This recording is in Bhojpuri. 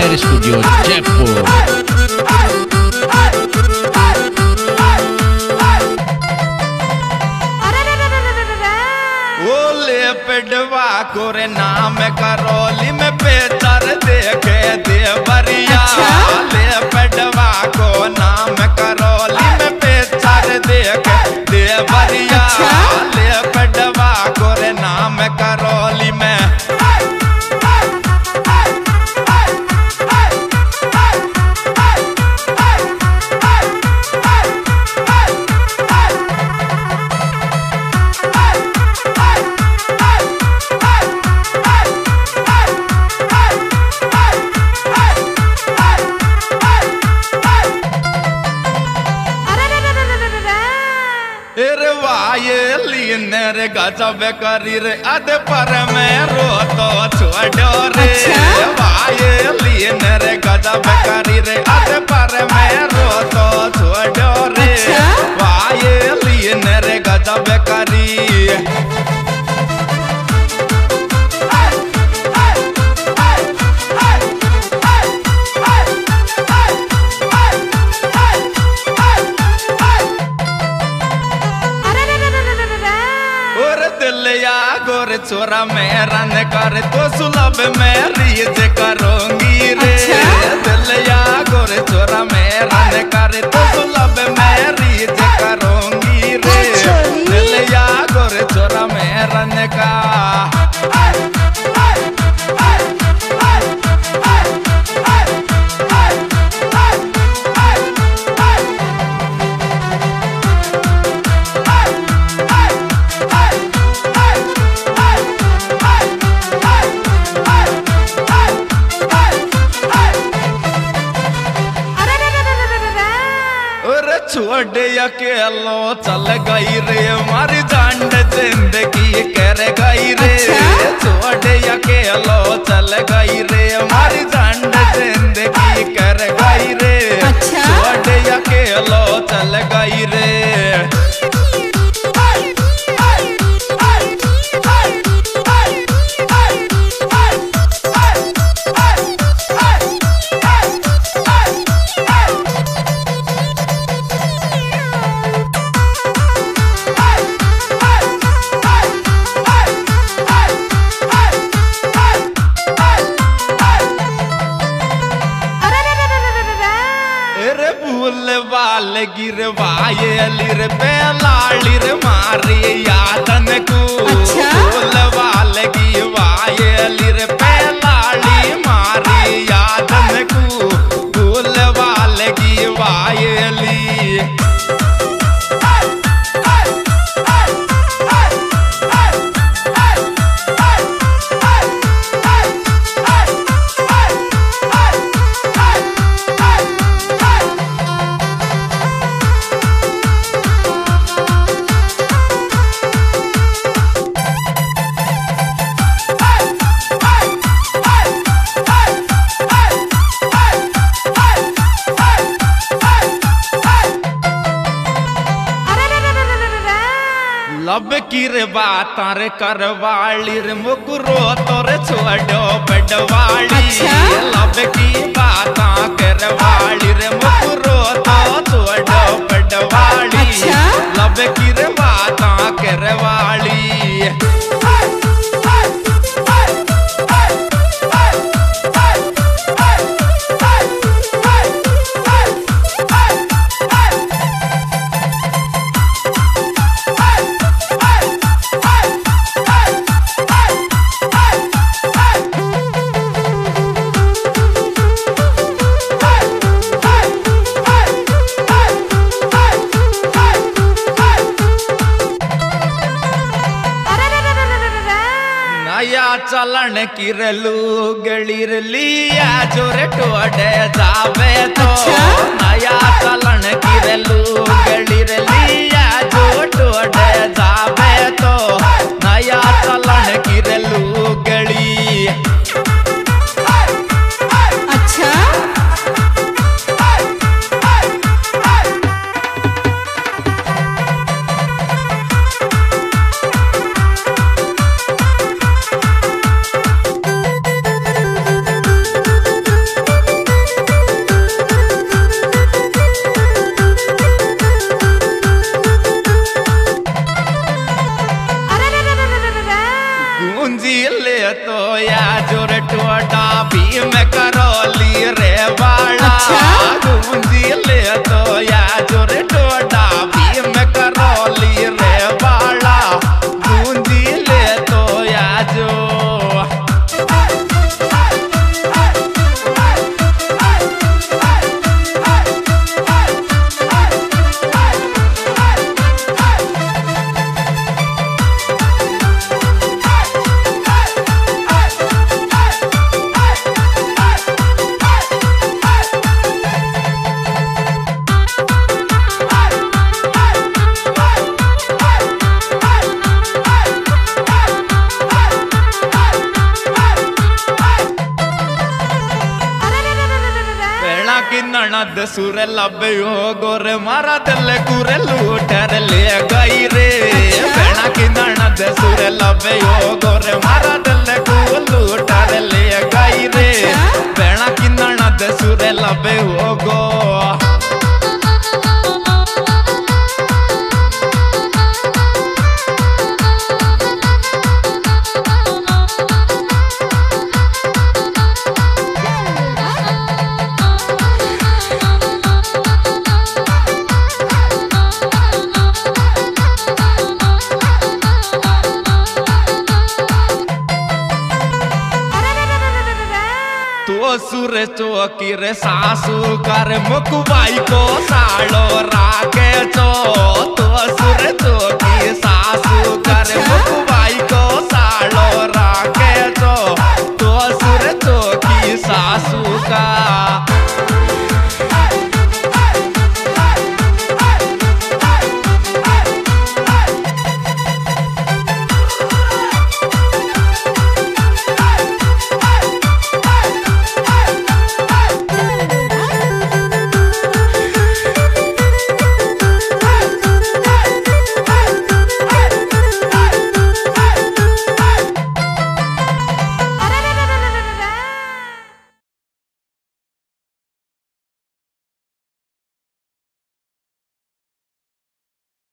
Fire Studio Jaipur। पेडवा कोरे नाम करौली में बेचर देखे देवरिया। ले पेडवा को नाम करौली में बेचर देखे देवरिया। ले पेडवा कोरे नाम करौली में। रे गजब करी रे अद पर में रो तो छोड़ो रे। वाये लीन रे गजब करी रे अद पर में रो तो छोड़ो रे। वाये लीन रे गजब करी। गोरे छोरा मैं रन कर तो सुलभ मैं रीज करूंगी रे। दिलया गोरे छोरा मैं रन कर तो सुलभ मैं रीज करूंगी रे। दिलया गोरे छोरा मैं रन का। छोड़ अकेलो चल गई रे मारी जान जिंदगी कर गई रे। छोड़ अकेलो चल गई रे मारी जान जिंदगी कर गई रे। छोड़ अकेलो चल गई रे। वाल गिरवाये लिर पे लालिर मारी यादन को। फूल वाल गिरवाये लिर पे लाली मारी यादन को। फूल वाल गिरवाये ली। लब की रे बात रे करवाली रे मुकरो तोरे छोड़ो पेडवाली। लब की बात करवाली रे मुकरो तो छोड़ो पेडवाली। लब की रे बात करवाली। चलन किरलू गलीर लिया जोरे टोडे जावे तो। नया चलन किरलू गलीर लिया जो टोडे जावे तो। नया चलन किरलू गली। सुरे लबे हो गोरे मारा दिल कुरे लूटर ले गई रे बेड़ा की ननद सुरे लबे हो गोरे मारा दिल को लूटर ले गई रे बेड़ा की ननद सुरे लबे हो गो सुर चौकी रे सासू कर मुकुबाई को सालो राके चो